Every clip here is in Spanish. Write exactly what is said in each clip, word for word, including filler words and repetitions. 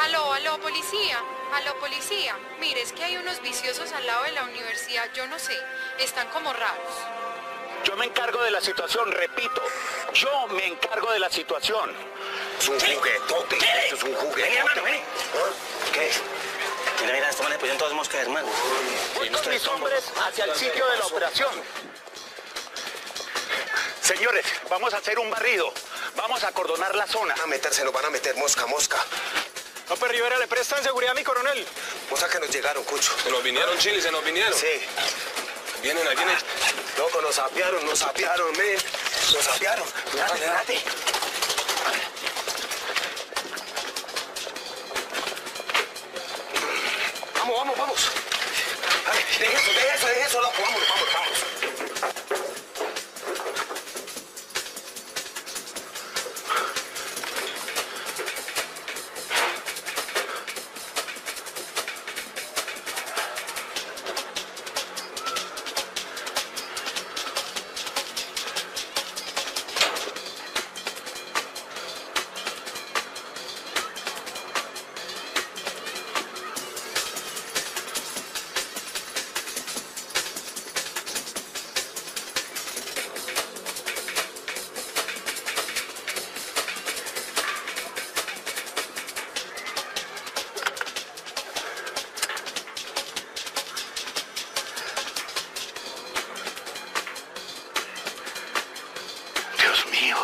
Aló, aló, policía. Aló, policía. Mire, es que hay unos viciosos al lado de la universidad, yo no sé. Están como raros. Yo me encargo de la situación, repito. Yo me encargo de la situación. Es un juguetote. Esto es un juguetote. Vení, hermano, vení. ¿Qué? Mira, mira, estos manes pusieron todos moscas, hermano. Voy con mis hombres hacia el sitio de la operación. Señores, vamos a hacer un barrido. Vamos a acordonar la zona. Van a meterse, nos van a meter mosca, mosca. Ope Rivera, ¿le prestan seguridad a mi coronel? Mosca que nos llegaron, Cucho. Se nos vinieron, Chile, se nos vinieron. Sí. Vienen, ahí vienen. Loco, nos sapearon, nos sapearon, men. Nos sapearon. Espérate, espérate. Vamos, vamos, vamos. Dale, deje eso, deje eso, deje eso, loco. Vámonos, vámonos, vámonos. Dios mío.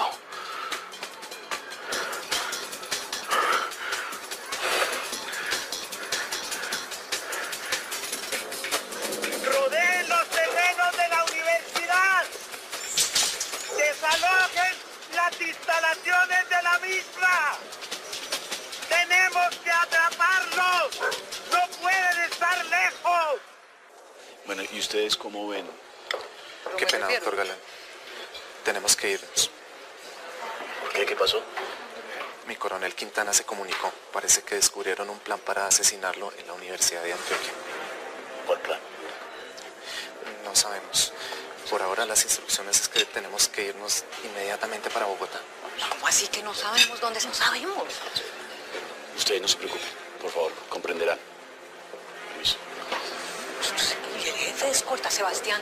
Rodeen los terrenos de la universidad. Desalojen las instalaciones de la misma. Tenemos que atraparlos. No pueden estar lejos. Bueno, ¿y ustedes cómo ven? Qué pena, doctor Galán. Tenemos que irnos. ¿Por qué? ¿Qué pasó? Mi coronel Quintana se comunicó. Parece que descubrieron un plan para asesinarlo en la Universidad de Antioquia. ¿Cuál plan? No sabemos. Por ahora las instrucciones es que tenemos que irnos inmediatamente para Bogotá. ¿Cómo así que no sabemos dónde no sabemos? Ustedes no se preocupen, por favor, comprenderán. Luis. Y el jefe de escolta, Sebastián.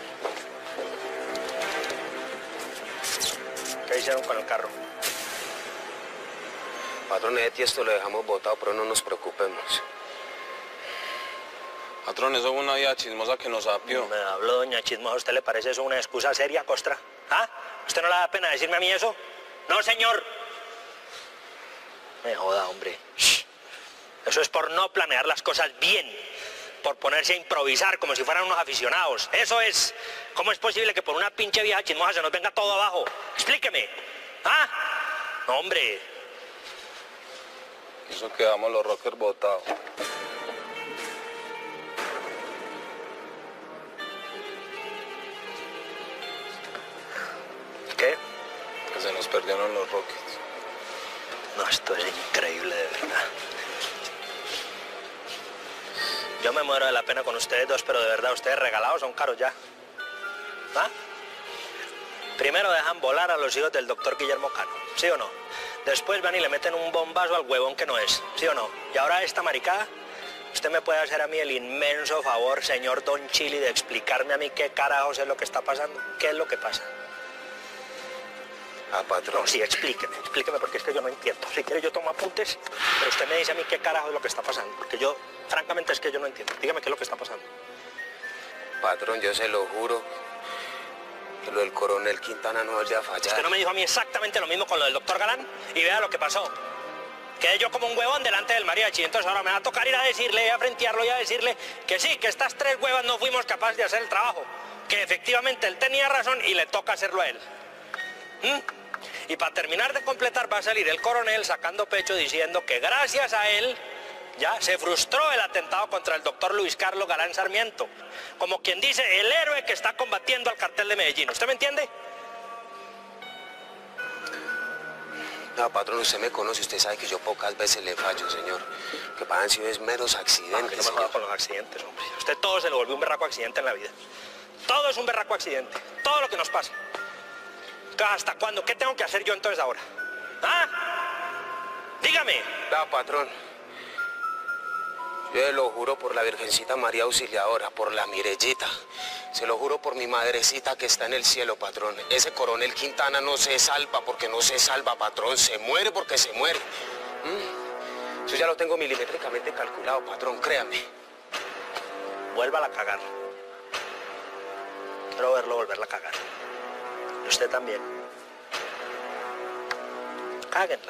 ¿Qué hicieron con el carro? Patrón, ese esto lo dejamos botado, pero no nos preocupemos. Patrón, eso fue una vida chismosa que nos apió. Me habló doña Chismosa. ¿A usted le parece eso una excusa seria, Costra? ¿Ah? ¿Usted no le da pena decirme a mí eso? No, señor. Me joda, hombre. Eso es por no planear las cosas bien. Por ponerse a improvisar como si fueran unos aficionados. Eso es. ¿Cómo es posible que por una pinche vieja chismosa se nos venga todo abajo? Explíqueme. ¿Ah? No, hombre. Eso quedamos los rockers botados. ¿Qué? Que se nos perdieron los rockets. No, esto es increíble, de verdad. Yo me muero de la pena con ustedes dos, pero de verdad, ustedes regalados son caros ya. ¿Ah? Primero dejan volar a los hijos del doctor Guillermo Cano, ¿sí o no? Después van y le meten un bombazo al huevón que no es, ¿sí o no? Y ahora esta maricada, usted me puede hacer a mí el inmenso favor, señor Don Chili, de explicarme a mí qué carajos es lo que está pasando, qué es lo que pasa. Ah, patrón. No, sí, explíqueme, explíqueme, porque es que yo no entiendo. Si quiere yo tomo apuntes, pero usted me dice a mí qué carajo es lo que está pasando, porque yo, francamente, es que yo no entiendo. Dígame qué es lo que está pasando. Patrón, yo se lo juro que lo del coronel Quintana no vuelve a fallar. Usted no me dijo a mí exactamente lo mismo con lo del doctor Galán, y vea lo que pasó. Quedé yo como un huevón delante del mariachi, entonces ahora me va a tocar ir a decirle, a frentearlo y a decirle que sí, que estas tres huevas no fuimos capaces de hacer el trabajo, que efectivamente él tenía razón y le toca hacerlo a él. ¿Mm? Y para terminar de completar va a salir el coronel sacando pecho diciendo que gracias a él ya se frustró el atentado contra el doctor Luis Carlos Galán Sarmiento. Como quien dice, el héroe que está combatiendo al cartel de Medellín. ¿Usted me entiende? No, patrón, usted me conoce, usted sabe que yo pocas veces le fallo, señor. Que para han sido es meros accidentes, no, no me joda con los accidentes, hombre. Usted todo se le volvió un berraco accidente en la vida. Todo es un berraco accidente. Todo lo que nos pasa. ¿Hasta cuándo? ¿Qué tengo que hacer yo entonces ahora? ¿Ah? Dígame. No, patrón. Yo se lo juro por la Virgencita María Auxiliadora, por la Mirellita. Se lo juro por mi madrecita que está en el cielo, patrón. Ese coronel Quintana no se salva porque no se salva, patrón. Se muere porque se muere. ¿Mm? Eso ya lo tengo milimétricamente calculado, patrón, créame. Vuélvala a cagar. Quiero verlo volverla a cagar. Y usted también. Cáguenla.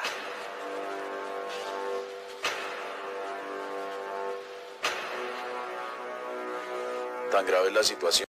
Tan grave es la situación.